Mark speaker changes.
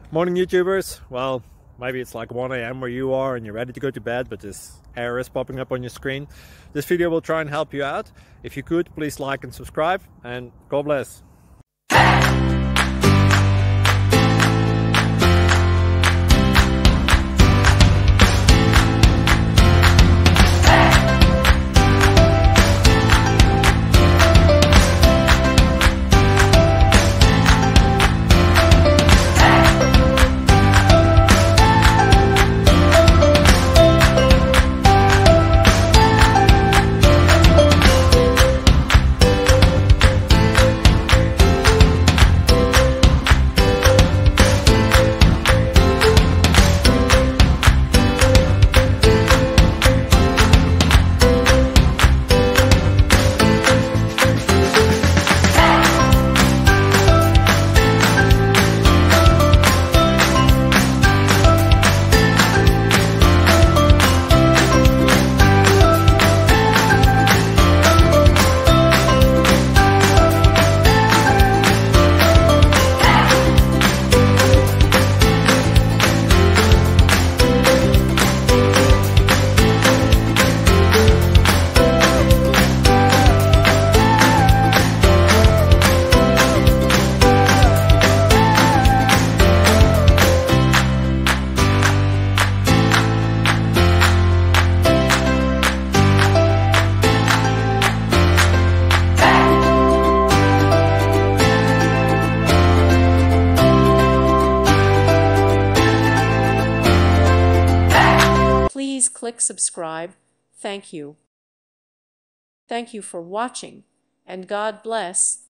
Speaker 1: Morning YouTubers. Well, maybe it's like 1 a.m. where you are and you're ready to go to bed, but this error is popping up on your screen. This video will try and help you out. If you could, please like and subscribe, and God bless.
Speaker 2: Please click subscribe. Thank you. Thank you for watching, and God bless.